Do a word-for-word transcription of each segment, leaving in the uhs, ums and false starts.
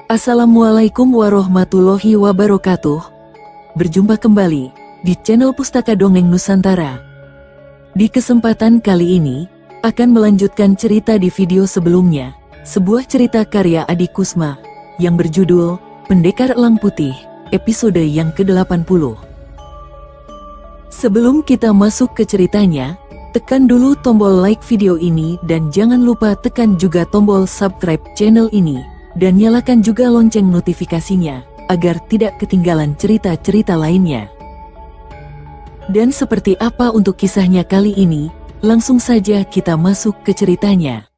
Assalamualaikum warahmatullahi wabarakatuh. Berjumpa kembali di channel Pustaka Dongeng Nusantara. Di kesempatan kali ini, akan melanjutkan cerita di video sebelumnya, sebuah cerita karya Adi Kusma, yang berjudul Pendekar Elang Putih, episode yang ke delapan puluh. Sebelum kita masuk ke ceritanya, tekan dulu tombol like video ini dan jangan lupa tekan juga tombol subscribe channel ini. Dan nyalakan juga lonceng notifikasinya, agar tidak ketinggalan cerita-cerita lainnya. Dan seperti apa untuk kisahnya kali ini, langsung saja kita masuk ke ceritanya.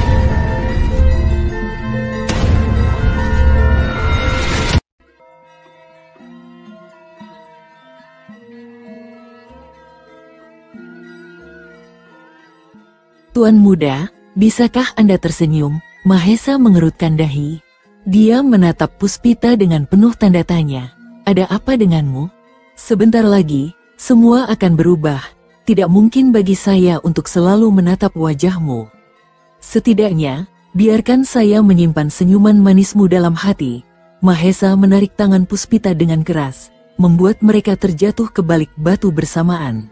Tuan muda, bisakah Anda tersenyum? Mahesa mengerutkan dahi. Dia menatap Puspita dengan penuh tanda tanya. Ada apa denganmu? Sebentar lagi, semua akan berubah. Tidak mungkin bagi saya untuk selalu menatap wajahmu. Setidaknya, biarkan saya menyimpan senyuman manismu dalam hati. Mahesa menarik tangan Puspita dengan keras, membuat mereka terjatuh ke balik batu bersamaan.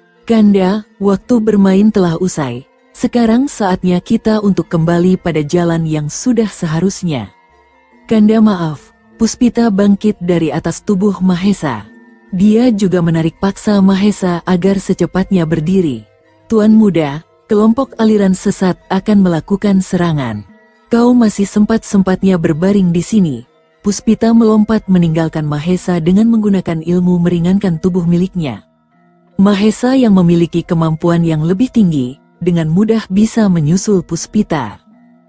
Kanda, waktu bermain telah usai. Sekarang saatnya kita untuk kembali pada jalan yang sudah seharusnya. Kanda maaf, Puspita bangkit dari atas tubuh Mahesa. Dia juga menarik paksa Mahesa agar secepatnya berdiri. Tuan muda, kelompok aliran sesat akan melakukan serangan. Kau masih sempat-sempatnya berbaring di sini. Puspita melompat meninggalkan Mahesa dengan menggunakan ilmu meringankan tubuh miliknya. Mahesa yang memiliki kemampuan yang lebih tinggi, dengan mudah bisa menyusul Puspita.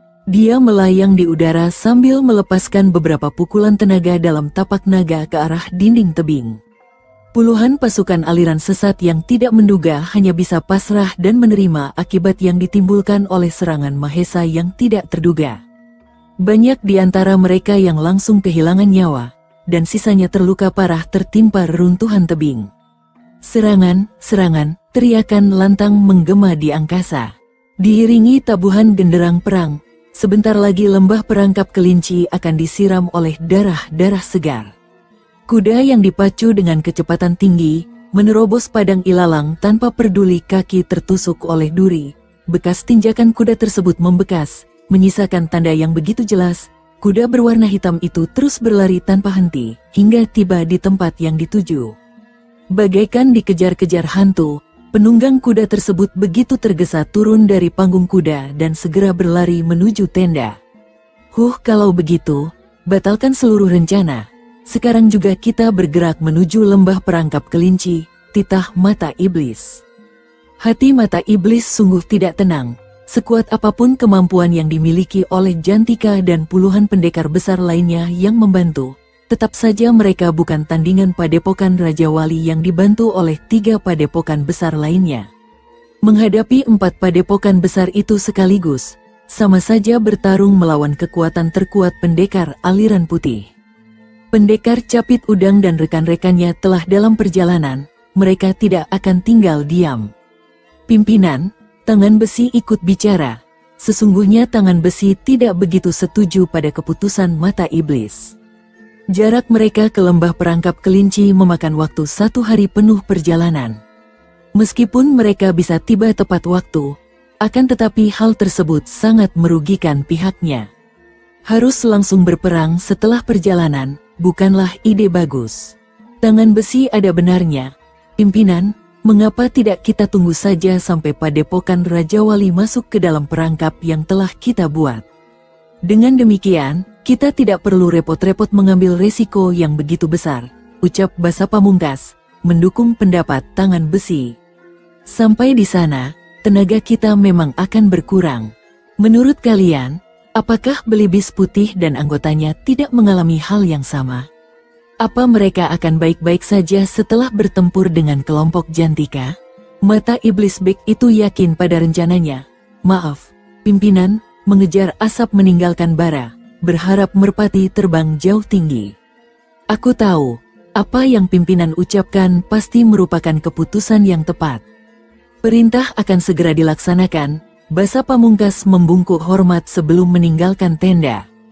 Dia melayang di udara sambil melepaskan beberapa pukulan tenaga dalam tapak naga ke arah dinding tebing. Puluhan pasukan aliran sesat yang tidak menduga hanya bisa pasrah dan menerima akibat yang ditimbulkan oleh serangan Mahesa yang tidak terduga. Banyak di antara mereka yang langsung kehilangan nyawa, dan sisanya terluka parah tertimpa reruntuhan tebing. Serangan, serangan, teriakan lantang menggema di angkasa. Diiringi tabuhan genderang perang, sebentar lagi lembah perangkap kelinci akan disiram oleh darah-darah segar. Kuda yang dipacu dengan kecepatan tinggi, menerobos padang ilalang tanpa peduli kaki tertusuk oleh duri. Bekas tinjakan kuda tersebut membekas, menyisakan tanda yang begitu jelas. Kuda berwarna hitam itu terus berlari tanpa henti, hingga tiba di tempat yang dituju. Bagaikan dikejar-kejar hantu, penunggang kuda tersebut begitu tergesa turun dari panggung kuda dan segera berlari menuju tenda. Huh, kalau begitu, batalkan seluruh rencana. Sekarang juga kita bergerak menuju lembah perangkap kelinci, titah mata iblis. Hati mata iblis sungguh tidak tenang. Sekuat apapun kemampuan yang dimiliki oleh Jantika dan puluhan pendekar besar lainnya yang membantu, tetap saja mereka bukan tandingan padepokan Raja Wali yang dibantu oleh tiga padepokan besar lainnya. Menghadapi empat padepokan besar itu sekaligus, sama saja bertarung melawan kekuatan terkuat pendekar aliran putih. Pendekar Capit Udang dan rekan-rekannya telah dalam perjalanan, mereka tidak akan tinggal diam. Pimpinan, tangan besi ikut bicara. Sesungguhnya tangan besi tidak begitu setuju pada keputusan mata iblis. Jarak mereka ke lembah perangkap kelinci memakan waktu satu hari penuh perjalanan. Meskipun mereka bisa tiba tepat waktu, akan tetapi hal tersebut sangat merugikan pihaknya. Harus langsung berperang setelah perjalanan, bukanlah ide bagus. Tangan besi ada benarnya. Pimpinan, mengapa tidak kita tunggu saja sampai padepokan Raja Wali masuk ke dalam perangkap yang telah kita buat? Dengan demikian, kita tidak perlu repot-repot mengambil resiko yang begitu besar, ucap Basa Pamungkas, mendukung pendapat tangan besi. Sampai di sana, tenaga kita memang akan berkurang. Menurut kalian, apakah Belibis Putih dan anggotanya tidak mengalami hal yang sama? Apa mereka akan baik-baik saja setelah bertempur dengan kelompok Jantika? Mata iblis bek itu yakin pada rencananya. Maaf, pimpinan, mengejar asap meninggalkan bara, berharap merpati terbang jauh tinggi. Aku tahu, apa yang pimpinan ucapkan pasti merupakan keputusan yang tepat. Perintah akan segera dilaksanakan. Basa Pamungkas membungkuk hormat sebelum meninggalkan tenda.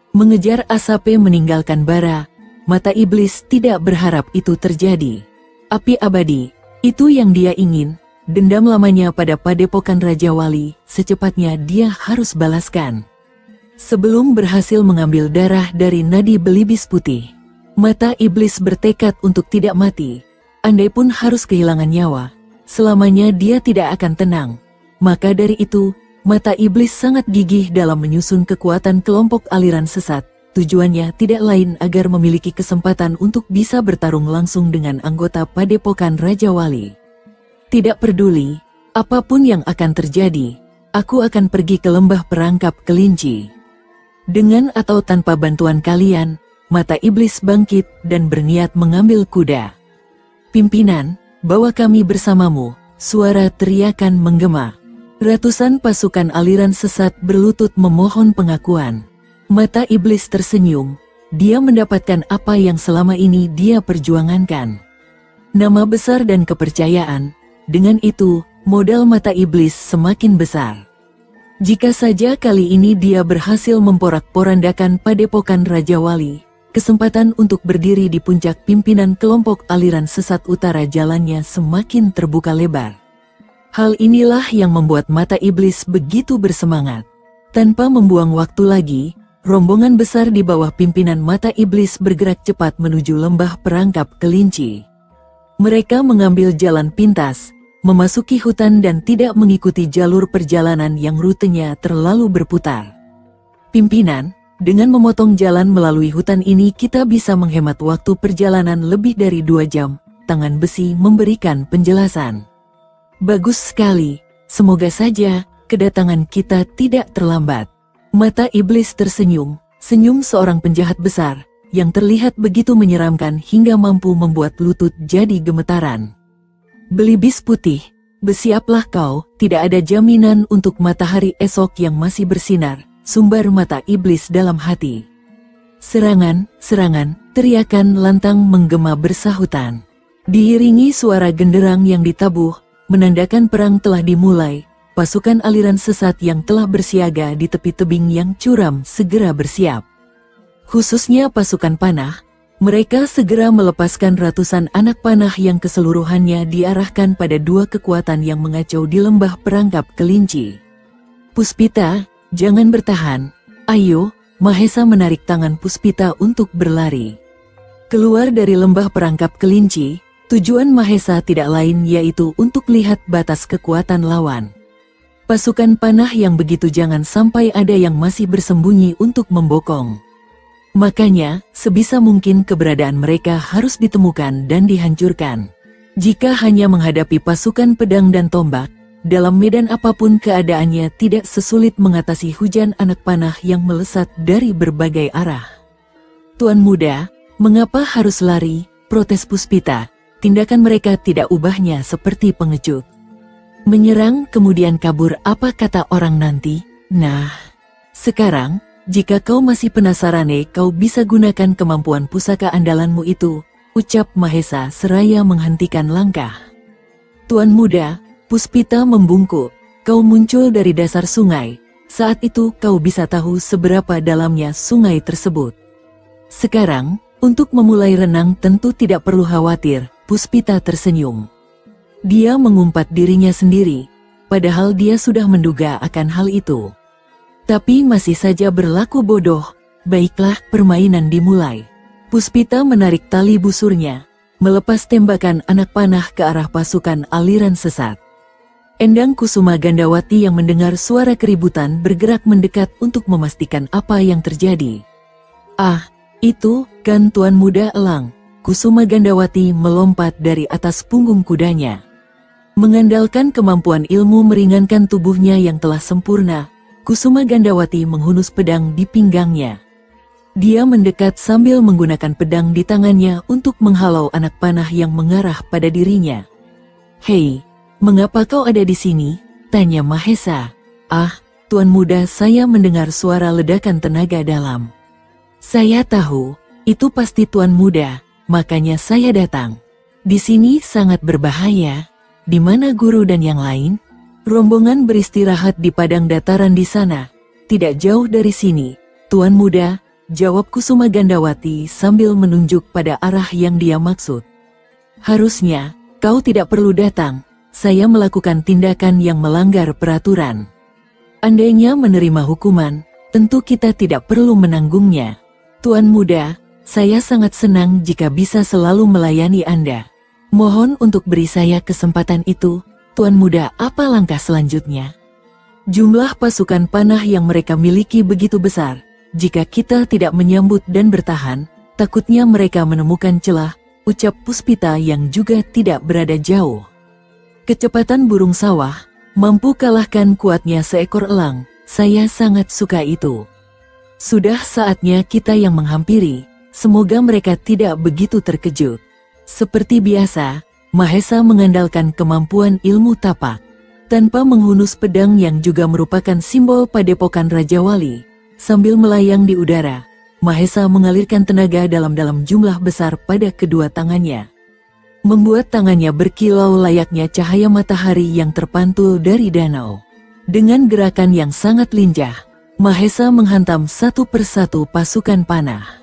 Mengejar Asape meninggalkan bara, mata iblis tidak berharap itu terjadi. Api abadi, itu yang dia ingin, dendam lamanya pada padepokan Raja Wali, secepatnya dia harus balaskan. Sebelum berhasil mengambil darah dari nadi belibis putih, mata iblis bertekad untuk tidak mati. Andai pun harus kehilangan nyawa, selamanya dia tidak akan tenang. Maka dari itu, mata iblis sangat gigih dalam menyusun kekuatan kelompok aliran sesat. Tujuannya tidak lain agar memiliki kesempatan untuk bisa bertarung langsung dengan anggota padepokan Raja Wali. Tidak peduli, apapun yang akan terjadi, aku akan pergi ke lembah perangkap kelinci. Dengan atau tanpa bantuan kalian, mata iblis bangkit dan berniat mengambil kuda. Pimpinan, bawa kami bersamamu, suara teriakan menggema. Ratusan pasukan aliran sesat berlutut memohon pengakuan. Mata iblis tersenyum, dia mendapatkan apa yang selama ini dia perjuangankan. Nama besar dan kepercayaan, dengan itu, modal mata iblis semakin besar. Jika saja kali ini dia berhasil memporak-porandakan padepokan Raja Wali, kesempatan untuk berdiri di puncak pimpinan kelompok aliran sesat utara jalannya semakin terbuka lebar. Hal inilah yang membuat mata iblis begitu bersemangat. Tanpa membuang waktu lagi, rombongan besar di bawah pimpinan mata iblis bergerak cepat menuju lembah perangkap kelinci. Mereka mengambil jalan pintas, memasuki hutan dan tidak mengikuti jalur perjalanan yang rutenya terlalu berputar. Pimpinan, dengan memotong jalan melalui hutan ini kita bisa menghemat waktu perjalanan lebih dari dua jam, tangan besi memberikan penjelasan. Bagus sekali, semoga saja kedatangan kita tidak terlambat. Mata iblis tersenyum, senyum seorang penjahat besar, yang terlihat begitu menyeramkan hingga mampu membuat lutut jadi gemetaran. Belibis putih, bersiaplah kau, tidak ada jaminan untuk matahari esok yang masih bersinar, sumber mata iblis dalam hati. Serangan, serangan, teriakan lantang menggema bersahutan. Diiringi suara genderang yang ditabuh, menandakan perang telah dimulai. Pasukan aliran sesat yang telah bersiaga di tepi tebing yang curam segera bersiap. Khususnya pasukan panah, mereka segera melepaskan ratusan anak panah yang keseluruhannya diarahkan pada dua kekuatan yang mengacau di lembah perangkap kelinci. Puspita, jangan bertahan, ayo, Mahesa menarik tangan Puspita untuk berlari. Keluar dari lembah perangkap kelinci, tujuan Mahesa tidak lain yaitu untuk lihat batas kekuatan lawan. Pasukan panah yang begitu jangan sampai ada yang masih bersembunyi untuk membokong. Makanya, sebisa mungkin keberadaan mereka harus ditemukan dan dihancurkan. Jika hanya menghadapi pasukan pedang dan tombak, dalam medan apapun keadaannya tidak sesulit mengatasi hujan anak panah yang melesat dari berbagai arah. Tuan muda, mengapa harus lari? Protes Puspita. Tindakan mereka tidak ubahnya seperti pengecut. Menyerang kemudian kabur, apa kata orang nanti? Nah, sekarang, jika kau masih penasaran, kau bisa gunakan kemampuan pusaka andalanmu itu, ucap Mahesa seraya menghentikan langkah. Tuan muda, Puspita membungkuk, kau muncul dari dasar sungai, saat itu kau bisa tahu seberapa dalamnya sungai tersebut. Sekarang, untuk memulai renang tentu tidak perlu khawatir, Puspita tersenyum. Dia mengumpat dirinya sendiri, padahal dia sudah menduga akan hal itu. Tapi masih saja berlaku bodoh. Baiklah, permainan dimulai. Puspita menarik tali busurnya, melepas tembakan anak panah ke arah pasukan aliran sesat. Endang Kusuma Gandawati yang mendengar suara keributan bergerak mendekat untuk memastikan apa yang terjadi. Ah, itu kan Tuan Muda Elang. Kusuma Gandawati melompat dari atas punggung kudanya. Mengandalkan kemampuan ilmu meringankan tubuhnya yang telah sempurna, Kusuma Gandawati menghunus pedang di pinggangnya. Dia mendekat sambil menggunakan pedang di tangannya untuk menghalau anak panah yang mengarah pada dirinya. Hei, mengapa kau ada di sini? Tanya Mahesa. Ah, Tuan Muda, saya mendengar suara ledakan tenaga dalam. Saya tahu, itu pasti Tuan Muda, makanya saya datang. Di sini sangat berbahaya. Di mana guru dan yang lain? Rombongan beristirahat di padang dataran di sana, tidak jauh dari sini. Tuan Muda, jawab Kusuma Gandawati sambil menunjuk pada arah yang dia maksud. Harusnya, kau tidak perlu datang, saya melakukan tindakan yang melanggar peraturan. Andainya menerima hukuman, tentu kita tidak perlu menanggungnya. Tuan Muda, saya sangat senang jika bisa selalu melayani Anda. Mohon untuk beri saya kesempatan itu, Tuan Muda. Apa langkah selanjutnya? Jumlah pasukan panah yang mereka miliki begitu besar. Jika kita tidak menyambut dan bertahan, takutnya mereka menemukan celah, ucap Puspita yang juga tidak berada jauh. Kecepatan burung sawah, mampu kalahkan kuatnya seekor elang, saya sangat suka itu. Sudah saatnya kita yang menghampiri, semoga mereka tidak begitu terkejut. Seperti biasa, Mahesa mengandalkan kemampuan ilmu tapak. Tanpa menghunus pedang yang juga merupakan simbol padepokan Raja Wali. Sambil melayang di udara, Mahesa mengalirkan tenaga dalam-dalam jumlah besar pada kedua tangannya. Membuat tangannya berkilau layaknya cahaya matahari yang terpantul dari danau. Dengan gerakan yang sangat lincah, Mahesa menghantam satu persatu pasukan panah.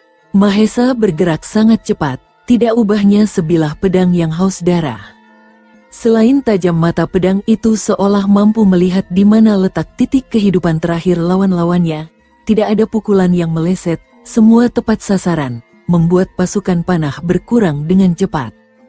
Mahesa bergerak sangat cepat, tidak ubahnya sebilah pedang yang haus darah. Selain tajam mata pedang itu seolah mampu melihat di mana letak titik kehidupan terakhir lawan-lawannya, tidak ada pukulan yang meleset, semua tepat sasaran, membuat pasukan panah berkurang dengan cepat.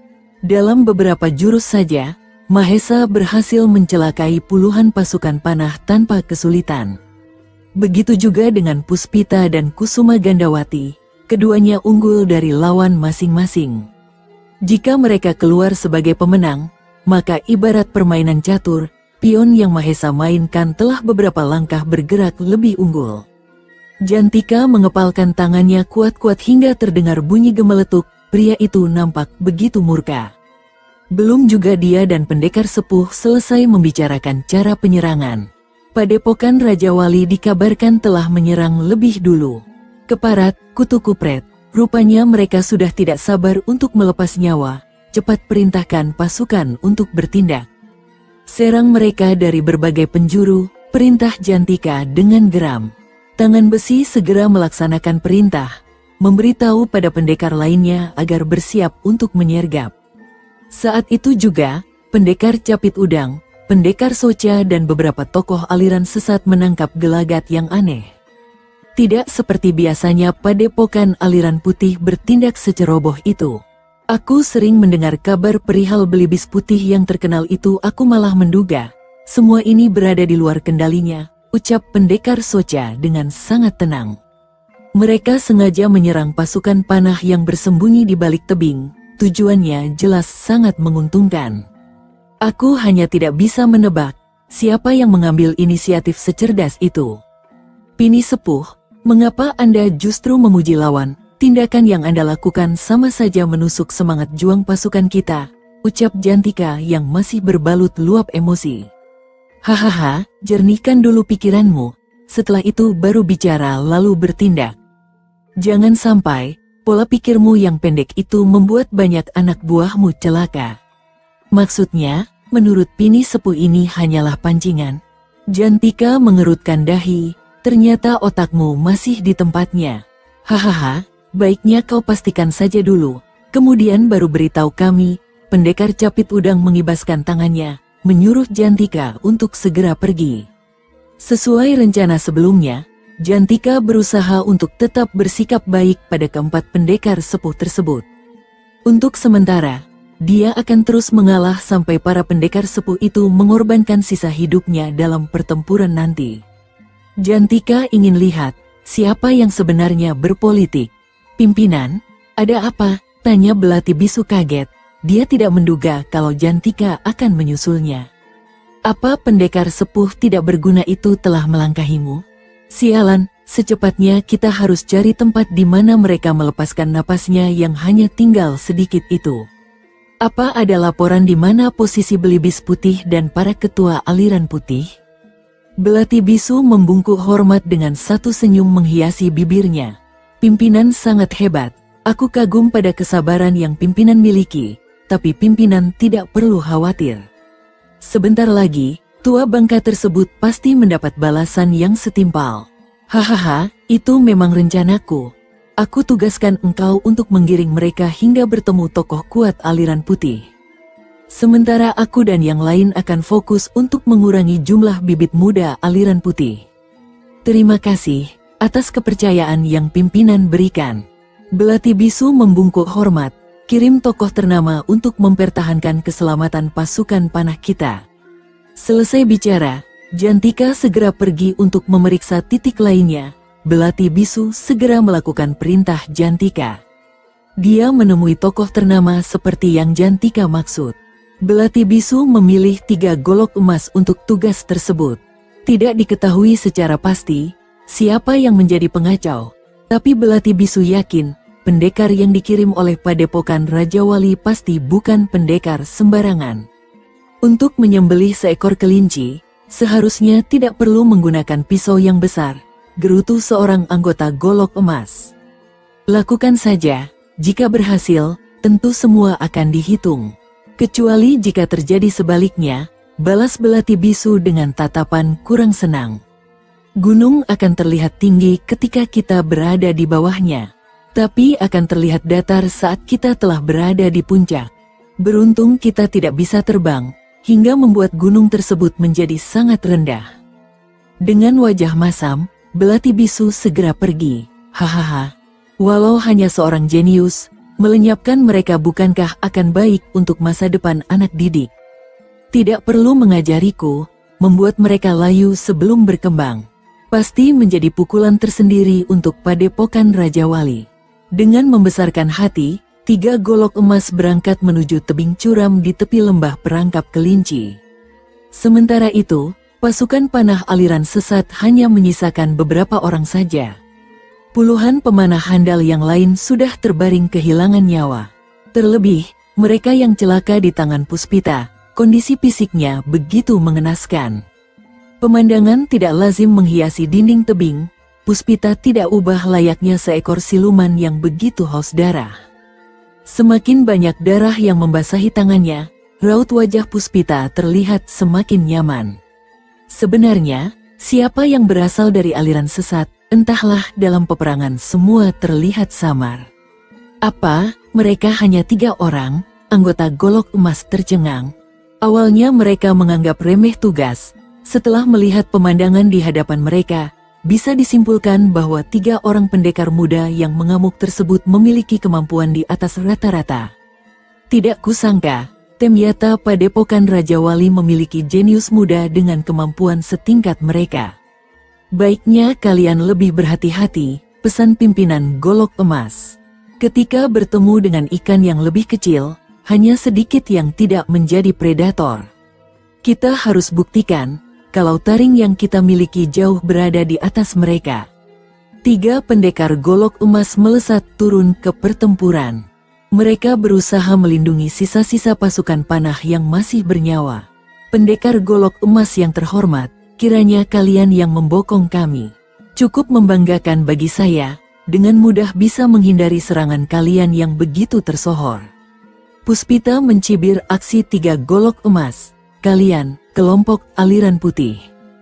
Dalam beberapa jurus saja, Mahesa berhasil mencelakai puluhan pasukan panah tanpa kesulitan. Begitu juga dengan Puspita dan Kusuma Gandawati, keduanya unggul dari lawan masing-masing. Jika mereka keluar sebagai pemenang, maka ibarat permainan catur, pion yang Mahesa mainkan telah beberapa langkah bergerak lebih unggul. Jantika mengepalkan tangannya kuat-kuat hingga terdengar bunyi gemeletuk, pria itu nampak begitu murka. Belum juga dia dan pendekar sepuh selesai membicarakan cara penyerangan. Padepokan Raja Wali dikabarkan telah menyerang lebih dulu. Keparat, kutu kupret, rupanya mereka sudah tidak sabar untuk melepas nyawa. Cepat perintahkan pasukan untuk bertindak. Serang mereka dari berbagai penjuru, perintah Jantika dengan geram. Tangan besi segera melaksanakan perintah, memberitahu pada pendekar lainnya agar bersiap untuk menyergap. Saat itu juga, pendekar Capit Udang, pendekar Soca dan beberapa tokoh aliran sesat menangkap gelagat yang aneh. Tidak seperti biasanya padepokan aliran putih bertindak seceroboh itu. Aku sering mendengar kabar perihal belibis putih yang terkenal itu. Aku malah menduga semua ini berada di luar kendalinya, ucap pendekar Soca dengan sangat tenang. Mereka sengaja menyerang pasukan panah yang bersembunyi di balik tebing, tujuannya jelas sangat menguntungkan. Aku hanya tidak bisa menebak siapa yang mengambil inisiatif secerdas itu. Pini Sepuh, mengapa Anda justru memuji lawan? Tindakan yang Anda lakukan sama saja menusuk semangat juang pasukan kita, ucap Jantika yang masih berbalut luap emosi. Hahaha, jernihkan dulu pikiranmu, setelah itu baru bicara lalu bertindak. Jangan sampai, pola pikirmu yang pendek itu membuat banyak anak buahmu celaka. Maksudnya, menurut Pini Sepuh ini hanyalah pancingan. Jantika mengerutkan dahi, ternyata otakmu masih di tempatnya. Hahaha. Baiknya kau pastikan saja dulu, kemudian baru beritahu kami. Pendekar Capit Udang mengibaskan tangannya, menyuruh Jantika untuk segera pergi. Sesuai rencana sebelumnya, Jantika berusaha untuk tetap bersikap baik pada keempat pendekar sepuh tersebut. Untuk sementara, dia akan terus mengalah sampai para pendekar sepuh itu mengorbankan sisa hidupnya dalam pertempuran nanti. Jantika ingin lihat siapa yang sebenarnya berpolitik. Pimpinan, ada apa? Tanya Belati Bisu kaget. Dia tidak menduga kalau Jantika akan menyusulnya. Apa pendekar sepuh tidak berguna itu telah melangkahimu? Sialan, secepatnya kita harus cari tempat di mana mereka melepaskan napasnya yang hanya tinggal sedikit itu. Apa ada laporan di mana posisi Belibis Putih dan para ketua aliran putih? Belati Bisu membungkuk hormat dengan satu senyum menghiasi bibirnya. Pimpinan sangat hebat, aku kagum pada kesabaran yang pimpinan miliki, tapi pimpinan tidak perlu khawatir. Sebentar lagi, tua bangka tersebut pasti mendapat balasan yang setimpal. Hahaha, Itu memang rencanaku. Aku tugaskan engkau untuk menggiring mereka hingga bertemu tokoh kuat aliran putih. Sementara aku dan yang lain akan fokus untuk mengurangi jumlah bibit muda aliran putih. Terima kasih atas kepercayaan yang pimpinan berikan. Belati Bisu membungkuk hormat, kirim tokoh ternama untuk mempertahankan keselamatan pasukan panah kita. Selesai bicara, Jantika segera pergi untuk memeriksa titik lainnya. Belati Bisu segera melakukan perintah Jantika. Dia menemui tokoh ternama seperti yang Jantika maksud. Belati Bisu memilih tiga golok emas untuk tugas tersebut. Tidak diketahui secara pasti siapa yang menjadi pengacau, tapi Belati Bisu yakin pendekar yang dikirim oleh Padepokan Raja Wali pasti bukan pendekar sembarangan. Untuk menyembelih seekor kelinci, seharusnya tidak perlu menggunakan pisau yang besar, gerutu seorang anggota golok emas. Lakukan saja, jika berhasil, tentu semua akan dihitung. Kecuali jika terjadi sebaliknya, balas Belati Bisu dengan tatapan kurang senang. Gunung akan terlihat tinggi ketika kita berada di bawahnya, tapi akan terlihat datar saat kita telah berada di puncak. Beruntung kita tidak bisa terbang, hingga membuat gunung tersebut menjadi sangat rendah. Dengan wajah masam, Belati Bisu segera pergi. Hahaha, walau hanya seorang jenius, melenyapkan mereka bukankah akan baik untuk masa depan anak didik? Tidak perlu mengajariku, membuat mereka layu sebelum berkembang. Pasti menjadi pukulan tersendiri untuk Padepokan Raja Wali. Dengan membesarkan hati, tiga golok emas berangkat menuju tebing curam di tepi lembah Perangkap Kelinci. Sementara itu, pasukan panah aliran sesat hanya menyisakan beberapa orang saja. Puluhan pemanah handal yang lain sudah terbaring kehilangan nyawa. Terlebih, mereka yang celaka di tangan Puspita, kondisi fisiknya begitu mengenaskan. Pemandangan tidak lazim menghiasi dinding tebing. Puspita tidak ubah layaknya seekor siluman yang begitu haus darah. Semakin banyak darah yang membasahi tangannya, raut wajah Puspita terlihat semakin nyaman. Sebenarnya, siapa yang berasal dari aliran sesat, entahlah, dalam peperangan semua terlihat samar. Apa, mereka hanya tiga orang? Anggota golok emas tercengang. Awalnya mereka menganggap remeh tugas. Setelah melihat pemandangan di hadapan mereka, bisa disimpulkan bahwa tiga orang pendekar muda yang mengamuk tersebut memiliki kemampuan di atas rata-rata. Tidak kusangka, Temyata Padepokan Raja Wali memiliki jenius muda dengan kemampuan setingkat mereka. Baiknya kalian lebih berhati-hati, pesan pimpinan golok emas. Ketika bertemu dengan ikan yang lebih kecil, hanya sedikit yang tidak menjadi predator. Kita harus buktikan, kalau taring yang kita miliki jauh berada di atas mereka. Tiga pendekar golok emas melesat turun ke pertempuran. Mereka berusaha melindungi sisa-sisa pasukan panah yang masih bernyawa. Pendekar golok emas yang terhormat, kiranya kalian yang membokong kami. Cukup membanggakan bagi saya, dengan mudah bisa menghindari serangan kalian yang begitu tersohor. Puspita mencibir aksi tiga golok emas. Kalian, kelompok aliran putih,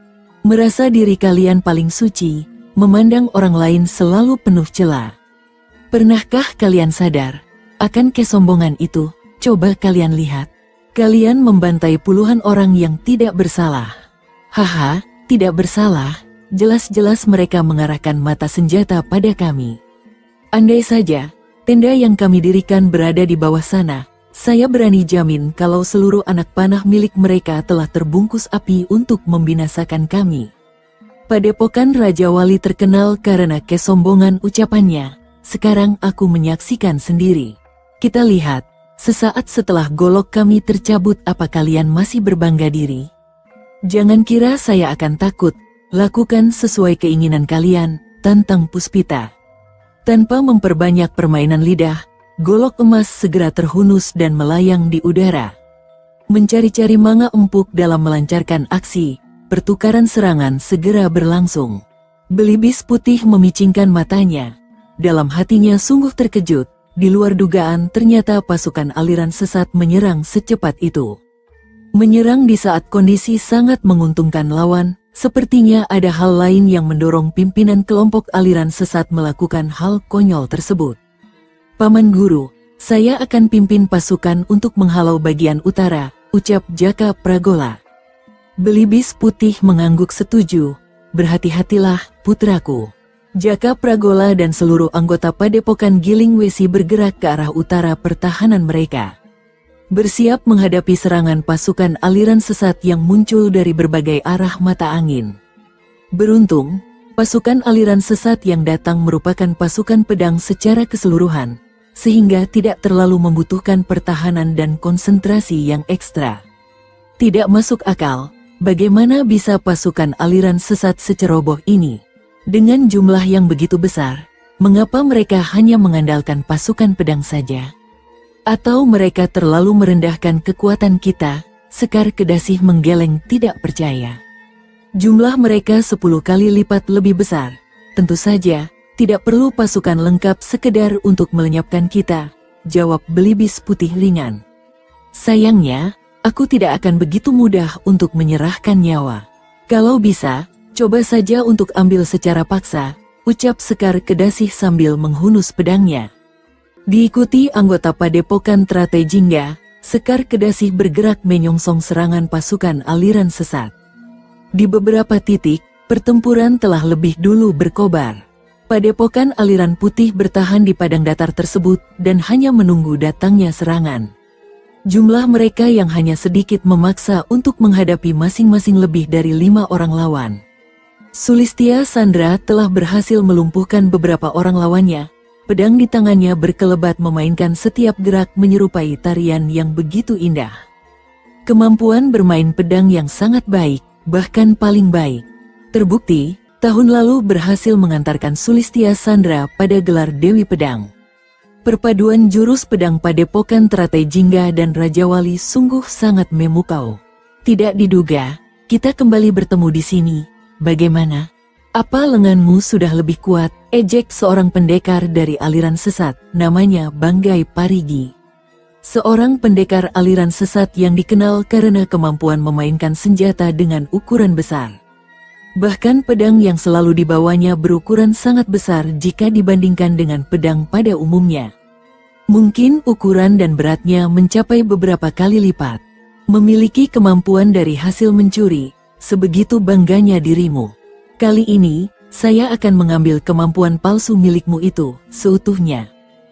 merasa diri kalian paling suci, memandang orang lain selalu penuh cela. Pernahkah kalian sadar akan kesombongan itu? Coba kalian lihat. Kalian membantai puluhan orang yang tidak bersalah. Haha, tidak bersalah. Jelas-jelas mereka mengarahkan mata senjata pada kami. Andai saja tenda yang kami dirikan berada di bawah sana, saya berani jamin kalau seluruh anak panah milik mereka telah terbungkus api untuk membinasakan kami. Padepokan Raja Wali terkenal karena kesombongan ucapannya. Sekarang aku menyaksikan sendiri. Kita lihat, sesaat setelah golok kami tercabut, apa kalian masih berbangga diri? Jangan kira saya akan takut. Lakukan sesuai keinginan kalian, tantang Puspita. Tanpa memperbanyak permainan lidah, golok emas segera terhunus dan melayang di udara. Mencari-cari manga empuk dalam melancarkan aksi, pertukaran serangan segera berlangsung. Belibis putih memicingkan matanya. Dalam hatinya sungguh terkejut, di luar dugaan ternyata pasukan aliran sesat menyerang secepat itu. Menyerang di saat kondisi sangat menguntungkan lawan, Sepertinya ada hal lain yang mendorong pimpinan kelompok aliran sesat melakukan hal konyol tersebut. Paman Guru, saya akan pimpin pasukan untuk menghalau bagian utara, ucap Jaka Pragola. Belibis putih mengangguk setuju. Berhati-hatilah, putraku. Jaka Pragola dan seluruh anggota Padepokan Giling Wesi bergerak ke arah utara pertahanan mereka. Bersiap menghadapi serangan pasukan aliran sesat yang muncul dari berbagai arah mata angin. Beruntung, pasukan aliran sesat yang datang merupakan pasukan pedang secara keseluruhan, sehingga tidak terlalu membutuhkan pertahanan dan konsentrasi yang ekstra. Tidak masuk akal, bagaimana bisa pasukan aliran sesat seceroboh ini? Dengan jumlah yang begitu besar, mengapa mereka hanya mengandalkan pasukan pedang saja? Atau mereka terlalu merendahkan kekuatan kita? Sekar Kedasih menggeleng tidak percaya. Jumlah mereka sepuluh kali lipat lebih besar. Tentu saja, tidak perlu pasukan lengkap sekedar untuk melenyapkan kita, jawab Belibis putih ringan. Sayangnya, aku tidak akan begitu mudah untuk menyerahkan nyawa. Kalau bisa, coba saja untuk ambil secara paksa, ucap Sekar Kedasih sambil menghunus pedangnya. Diikuti anggota Padepokan Trate Jingga, Sekar Kedasih bergerak menyongsong serangan pasukan aliran sesat. Di beberapa titik, pertempuran telah lebih dulu berkobar. Padepokan aliran putih bertahan di padang datar tersebut dan hanya menunggu datangnya serangan. Jumlah mereka yang hanya sedikit memaksa untuk menghadapi masing-masing lebih dari lima orang lawan. Sulistya Sandra telah berhasil melumpuhkan beberapa orang lawannya. Pedang di tangannya berkelebat memainkan setiap gerak menyerupai tarian yang begitu indah. Kemampuan bermain pedang yang sangat baik, bahkan paling baik. Terbukti, tahun lalu berhasil mengantarkan Sulistya Sandra pada gelar Dewi Pedang. Perpaduan jurus pedang Padepokan Trate Jingga dan Raja Wali sungguh sangat memukau. Tidak diduga, kita kembali bertemu di sini. Bagaimana? Apa lenganmu sudah lebih kuat? Ejek seorang pendekar dari aliran sesat, namanya Banggai Parigi. Seorang pendekar aliran sesat yang dikenal karena kemampuan memainkan senjata dengan ukuran besar. Bahkan pedang yang selalu dibawanya berukuran sangat besar jika dibandingkan dengan pedang pada umumnya. Mungkin ukuran dan beratnya mencapai beberapa kali lipat. Memiliki kemampuan dari hasil mencuri, sebegitu bangganya dirimu. Kali ini, saya akan mengambil kemampuan palsu milikmu itu, seutuhnya.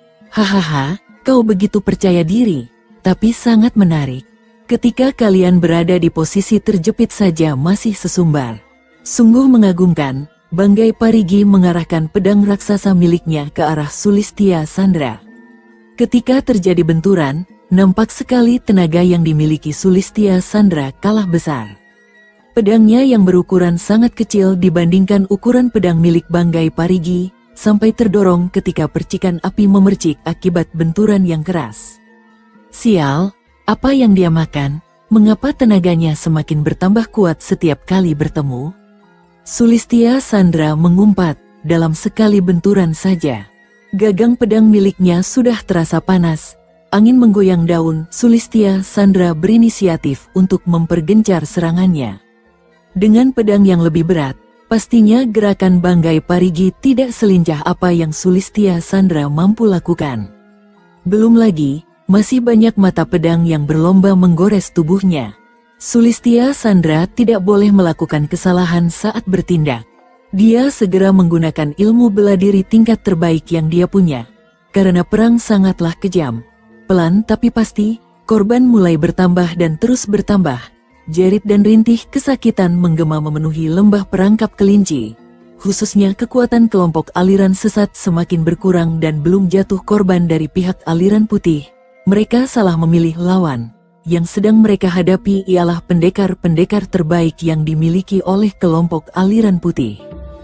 Hahaha, kau begitu percaya diri, tapi sangat menarik. Ketika kalian berada di posisi terjepit saja masih sesumbar. Sungguh mengagumkan, Banggai Parigi mengarahkan pedang raksasa miliknya ke arah Sulistya Sandra. Ketika terjadi benturan, nampak sekali tenaga yang dimiliki Sulistya Sandra kalah besar. Pedangnya yang berukuran sangat kecil dibandingkan ukuran pedang milik Banggai Parigi, sampai terdorong ketika percikan api memercik akibat benturan yang keras. Sial, apa yang dia makan? Mengapa tenaganya semakin bertambah kuat setiap kali bertemu? Sulistya Sandra mengumpat, dalam sekali benturan saja. Gagang pedang miliknya sudah terasa panas. Angin menggoyang daun, Sulistya Sandra berinisiatif untuk mempergencar serangannya. Dengan pedang yang lebih berat, pastinya gerakan Banggai Parigi tidak selincah apa yang Sulistya Sandra mampu lakukan. Belum lagi, masih banyak mata pedang yang berlomba menggores tubuhnya. Sulistya Sandra tidak boleh melakukan kesalahan saat bertindak. Dia segera menggunakan ilmu bela diri tingkat terbaik yang dia punya. Karena perang sangatlah kejam. Pelan tapi pasti, korban mulai bertambah dan terus bertambah. Jerit dan rintih kesakitan menggema memenuhi lembah perangkap kelinci. Khususnya kekuatan kelompok aliran sesat semakin berkurang dan belum jatuh korban dari pihak aliran putih. Mereka salah memilih lawan. Yang sedang mereka hadapi ialah pendekar-pendekar terbaik yang dimiliki oleh kelompok aliran putih.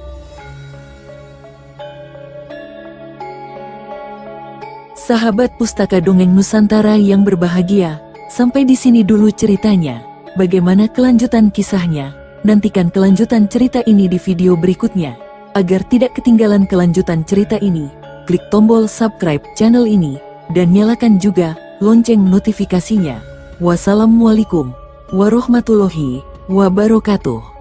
Sahabat Pustaka Dongeng Nusantara yang berbahagia, sampai di sini dulu ceritanya. Bagaimana kelanjutan kisahnya? Nantikan kelanjutan cerita ini di video berikutnya. Agar tidak ketinggalan kelanjutan cerita ini, klik tombol subscribe channel ini, dan nyalakan juga lonceng notifikasinya. Wassalamualaikum warahmatullahi wabarakatuh.